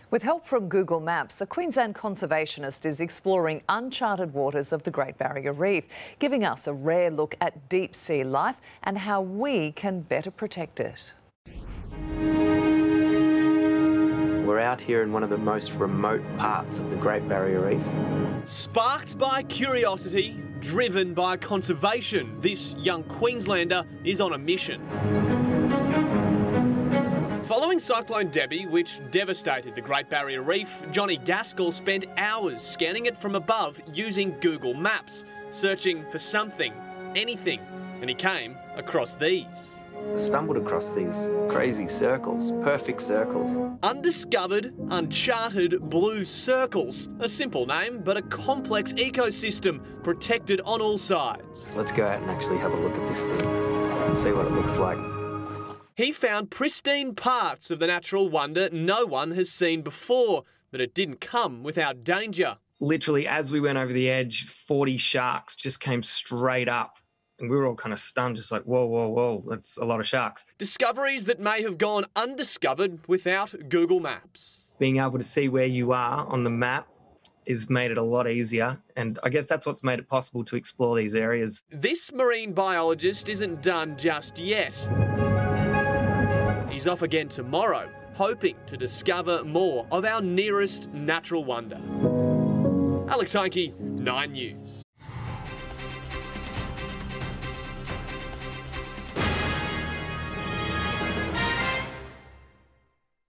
With help from Google Maps, a Queensland conservationist is exploring uncharted waters of the Great Barrier Reef, giving us a rare look at deep sea life and how we can better protect it. We're out here in one of the most remote parts of the Great Barrier Reef. Sparked by curiosity, driven by conservation, this young Queenslander is on a mission. Following Cyclone Debbie, which devastated the Great Barrier Reef, Johnny Gaskell spent hours scanning it from above using Google Maps, searching for something, anything, and he came across these. I stumbled across these crazy circles, perfect circles. Undiscovered, uncharted blue circles. A simple name, but a complex ecosystem protected on all sides. Let's go out and actually have a look at this thing and see what it looks like. He found pristine parts of the natural wonder no one has seen before, but it didn't come without danger. Literally, as we went over the edge, 40 sharks just came straight up. And we were all kind of stunned, just like, whoa, whoa, whoa, that's a lot of sharks. Discoveries that may have gone undiscovered without Google Maps. Being able to see where you are on the map has made it a lot easier. And I guess that's what's made it possible to explore these areas. This marine biologist isn't done just yet. He's off again tomorrow, hoping to discover more of our nearest natural wonder. Alex Heinke, 9 News.